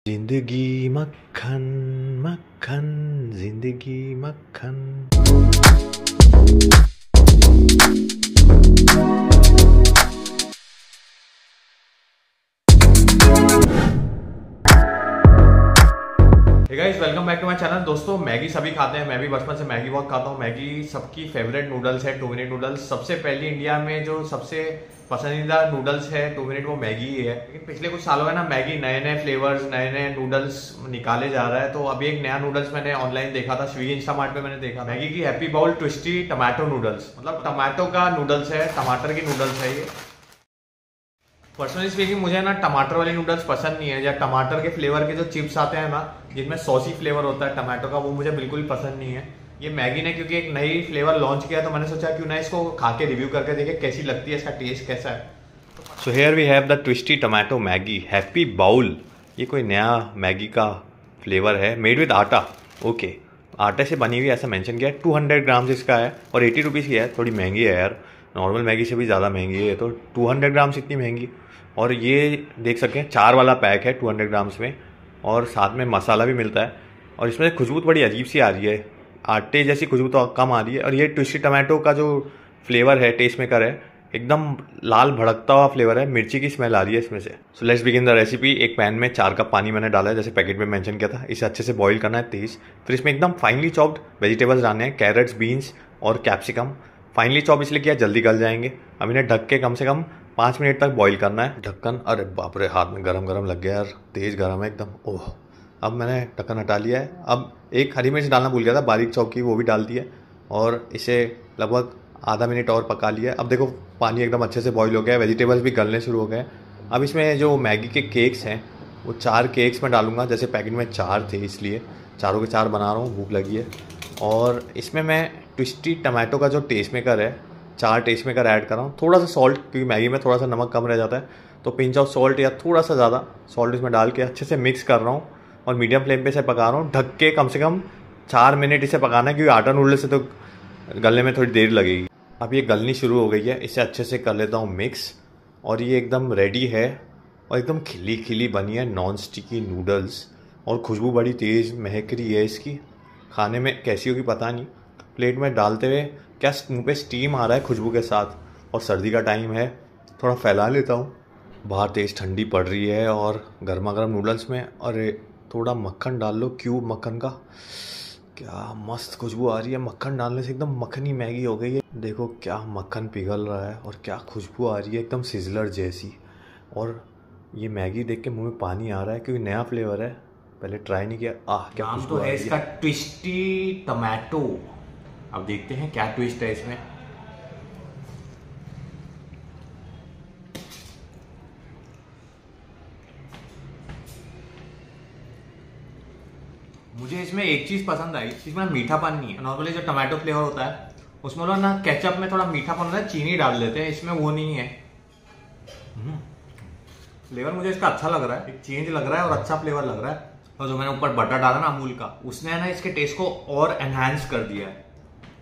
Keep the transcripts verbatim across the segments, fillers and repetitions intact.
जिंदगी मक्खन मक्खन जिंदगी मक्खन। Hey guys, welcome back to my channel. दोस्तों, मैगी सभी खाते हैं, मैं भी बचपन से मैगी बहुत खाता हूँ। मैगी सबकी फेवरेट नूडल्स है, टू मिनट नूडल्स। सबसे पहले इंडिया में जो सबसे पसंदीदा नूडल्स है टू मिनट, वो मैगी ही है। लेकिन पिछले कुछ सालों में ना मैगी नए नए फ्लेवर्स, नए नए नूडल्स निकाले जा रहा है। तो अभी एक नया नूडल्स मैंने ऑनलाइन देखा था, स्विगी इंस्टामार्ट पे मैंने देखा, मैगी की happy bowl twisty tomato noodles. मतलब टमाटो का नूडल्स है, टमाटर की नूडल्स है ये। पर्सनली स्पीकिंग, मुझे ना टमाटर वाली नूडल्स पसंद नहीं है, या टमाटर के फ्लेवर के जो चिप्स आते हैं ना, जिनमें सॉसी फ्लेवर होता है टमाटो का, वो मुझे बिल्कुल पसंद नहीं है। ये मैगी ने क्योंकि एक नई फ्लेवर लॉन्च किया, तो मैंने सोचा क्यों ना इसको खा के रिव्यू करके देखे कैसी लगती है, इसका टेस्ट कैसा है। So here we have the twisty tomato Maggi happy bowl. ये कोई नया मैगी का फ्लेवर है, मेड विद आटा। ओके, आटे से बनी हुई ऐसा मेंशन किया है। टू हंड्रेड ग्राम्स इसका है और एटी रुपीज़ की है। थोड़ी महंगी है यार, नॉर्मल मैगी से भी ज़्यादा महंगी है। तो टू हंड्रेड ग्राम्स इतनी महंगी। और ये देख सकते हैं चार वाला पैक है टू हंड्रेड ग्राम्स में, और साथ में मसाला भी मिलता है। और इसमें खुशबू बड़ी अजीब सी आ रही है, आटे जैसी खुशबू तो कम आ रही है। और ये ट्विस्टी टमाटो का जो फ्लेवर है, टेस्ट मेकर है, एकदम लाल भड़कता हुआ फ्लेवर है, मिर्ची की स्मेल आ रही है इसमें से। So let's begin the recipe. एक पैन में चार कप पानी मैंने डाला है, जैसे पैकेट में मेंशन किया था। इसे अच्छे से बॉईल करना है तेज। फिर इसमें एकदम फाइनली चॉप्ड वेजिटेबल्स डालने हैं, कैरेट्स, बीन्स और कैप्सिकम। फाइनली चॉप इसलिए किया, जल्दी गल जाएंगे। अब इन्हें ढक के कम से कम पाँच मिनट तक बॉईल करना है। ढक्कन, अरे बाप रे, हाथ में गरम गरम लग गया यार, तेज़ गरम है एकदम। ओह, अब मैंने ढक्कन हटा लिया है। अब एक हरी मिर्च डालना भूल गया था, बारीक चॉप की, वो भी डाल दी है। और इसे लगभग आधा मिनट और पका लिया है। अब देखो पानी एकदम अच्छे से बॉईल हो गया है, वेजिटेबल्स भी गलने शुरू हो गए। अब इसमें जो मैगी के केक्स हैं, वो चार केक्स मैं डालूंगा। जैसे पैकेट में चार थे, इसलिए चारों के चार बना रहा हूँ, भूख लगी है। और इसमें मैं ट्विस्टी टमाटो का जो टेस्ट मेकर है, चार टेस्ट मेकर ऐड कर रहा हूँ। थोड़ा सा सॉल्ट, क्योंकि मैगी में थोड़ा सा नमक कम रह जाता है, तो पिंच ऑफ सॉल्ट या थोड़ा सा ज़्यादा सॉल्ट इसमें डाल के अच्छे से मिक्स कर रहा हूँ। और मीडियम फ्लेम पे इसे पका रहा हूँ, ढक के कम से कम चार मिनट इसे पकाना है, क्योंकि आटा नूडल से तो गलने में थोड़ी देर लगेगी। अब ये गलनी शुरू हो गई है, इसे अच्छे से कर लेता हूँ मिक्स। और ये एकदम रेडी है, और एकदम खिली खिली बनी है नॉन स्टिकी नूडल्स। और खुशबू बड़ी तेज़ महक रही है इसकी, खाने में कैसी होगी पता नहीं। प्लेट में डालते हुए क्या मुंह पे स्टीम आ रहा है खुशबू के साथ। और सर्दी का टाइम है, थोड़ा फैला लेता हूँ। बाहर तेज़ ठंडी पड़ रही है, और गर्मा गर्म नूडल्स में अरे थोड़ा मक्खन डाल लो, क्यूब मक्खन का। क्या मस्त खुशबू आ रही है, मक्खन डालने से एकदम मक्खनी मैगी हो गई है। देखो क्या मक्खन पिघल रहा है, और क्या खुशबू आ रही है, एकदम सिजलर जैसी। और ये मैगी देख के मुंह में पानी आ रहा है, क्योंकि नया फ्लेवर है, पहले ट्राई नहीं किया। आह, क्या नाम तो है इसका ट्विस्टी टमाटो। अब देखते हैं क्या ट्विस्ट है इसमें। मुझे इसमें एक चीज पसंद आई, इसमें मीठापन नहीं है। नॉर्मली जो टमाटो फ्लेवर होता है उसमें लोग ना केचप में थोड़ा मीठापन होता है, चीनी डाल देते हैं, इसमें वो नहीं है। फ्लेवर मुझे इसका अच्छा लग रहा है, एक चेंज लग रहा है और अच्छा फ्लेवर लग रहा है। और जो मैंने ऊपर बटर डाला ना अमूल का, उसने ना इसके टेस्ट को और एनहांस कर दिया है।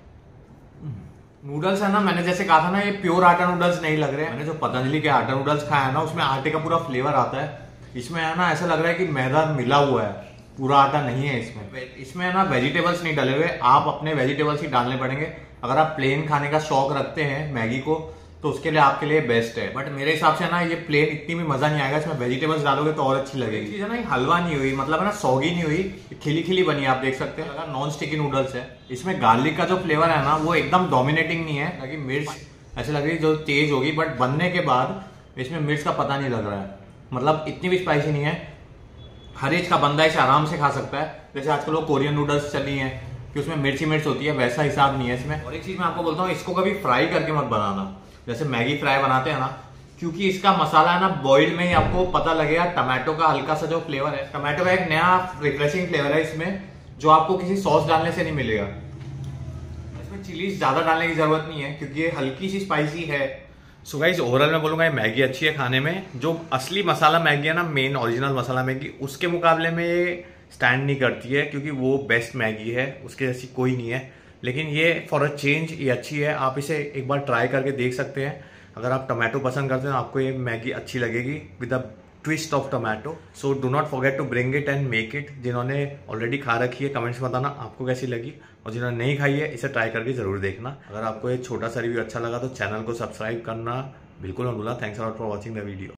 नूडल्स है ना, मैंने जैसे कहा था ना, ये प्योर आटा नूडल्स नहीं लग रहे हैं। मैंने जो पतंजलि के आटा नूडल्स खाया है ना, उसमें आटे का पूरा फ्लेवर आता है। इसमें है ना ऐसा लग रहा है कि मैदा मिला हुआ है, पूरा आटा नहीं है इसमें। इसमें है ना वेजिटेबल्स नहीं डले हुए, आप अपने वेजिटेबल्स ही डालने पड़ेंगे। अगर आप प्लेन खाने का शौक रखते हैं मैगी को, तो उसके लिए आपके लिए बेस्ट है। बट मेरे हिसाब से ना ये प्लेन इतनी भी मजा नहीं आएगा, इसमें वेजिटेबल्स डालोगे तो और अच्छी लगेगी। चीज है ना, ये हलवा नहीं हुई, मतलब है ना सौगी नहीं हुई, खिली खिली बनी है। आप देख सकते हैं, अगर नॉन स्टिकी नूडल्स है। इसमें गार्लिक का जो फ्लेवर है ना, वो एकदम डोमिनेटिंग नहीं है, ताकि मिर्च ऐसे लग रही है जो तेज होगी, बट बनने के बाद इसमें मिर्च का पता नहीं लग रहा है। मतलब इतनी भी स्पाइसी नहीं है, हर एज का बंदा इसे आराम से खा सकता है। जैसे आजकल वो कोरियन नूडल्स चली हैं कि उसमें मिर्ची मिर्च होती है, वैसा हिसाब नहीं है इसमें। और एक चीज मैं आपको बोलता हूँ, इसको कभी फ्राई करके मत बनाना, जैसे मैगी फ्राई बनाते हैं ना, क्योंकि इसका मसाला है ना बॉइल्ड में ही आपको पता लगेगा टमाटो का हल्का सा जो फ्लेवर है। टमाटो का एक नया रिफ्रेशिंग फ्लेवर है इसमें, जो आपको किसी सॉस डालने से नहीं मिलेगा। इसमें चिलीज ज्यादा डालने की जरूरत नहीं है, क्योंकि ये हल्की सी स्पाइसी है। सो गाइस, ओवरऑल मैं बोलूंगा ये मैगी अच्छी है खाने में। जो असली मसाला मैगी है ना, मेन ओरिजिनल मसाला मैगी, उसके मुकाबले में ये स्टैंड नहीं करती है, क्योंकि वो बेस्ट मैगी है, उसके जैसी कोई नहीं है। लेकिन ये फॉर अ चेंज ये अच्छी है, आप इसे एक बार ट्राई करके देख सकते हैं। अगर आप टमाटो पसंद करते हैं तो आपको ये मैगी अच्छी लगेगी with a twist of tomato. So do not forget to bring it and make it. जिन्होंने ऑलरेडी खा रखी है कमेंट्स में बताना आपको कैसी लगी, और जिन्होंने नहीं खाई है इसे ट्राई करके जरूर देखना। अगर आपको ये छोटा सा रिव्यू अच्छा लगा तो चैनल को सब्सक्राइब करना बिल्कुल मत भूलना। Thanks a lot for watching the video.